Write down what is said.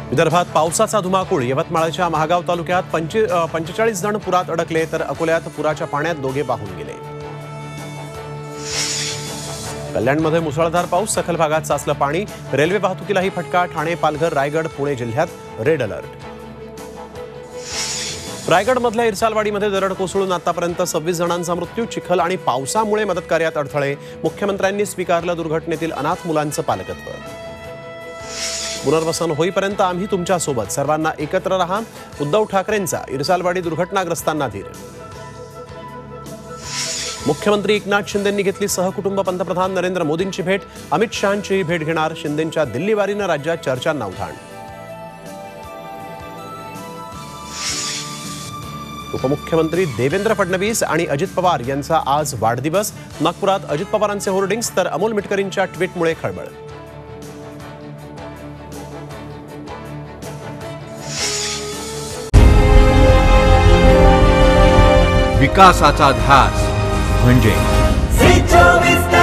विदर्भात पावसाचा धुमाकूळ। यवतमाळच्या महागाव तालुक्यात 45 जण पुरात अडकले, तर अकोल्यात पुराच्या पाण्यात दोघे वाहून गेले। कल्याणमध्ये मुसळधार पाऊस, सखल भागात साचलं पाणी। रेल्वे वाहतुकीलाही फटका। ठाणे, पालघर, रायगड, पुणे जिल्ह्यात रेड अलर्ट। रायगडमधल्या इरसालवाडीमध्ये दरड कोसळून आतापर्यंत 26 जणांचा मृत्यू। चिखल आणि पावसामुळे मदत कार्यात अडथळे। मुख्यमंत्र्यांनी स्वीकारलं दुर्घटनेतील अनाथ मुलांचं पालकत्व। पुनर्वसन होईपर्यंत आम्ही तुमच्यासोबत, सर्वांना एकत्र रहा। उद्धव ठाकरेंचा इरसालवाडी दुर्घटनाग्रस्तांना धीर। मुख्यमंत्री एकनाथ शिंदेंनी घेतली सहकुटुंब पंतप्रधान नरेंद्र मोदींची भेट। अमित शहांचीही भेट घेणार। शिंदेंच्या दिल्ली वारीनं राज्यात चर्चांना उधाण। उपमुख्यमंत्री देवेंद्र फडणवीस आणि अजित पवार यांचा आज वाढदिवस। नागपुरात अजित पवारांचे होर्डिंग्स, तर अमोल मिटकरींच्या ट्विटमुळे खळबळ। विकासाचा ध्यास म्हणजे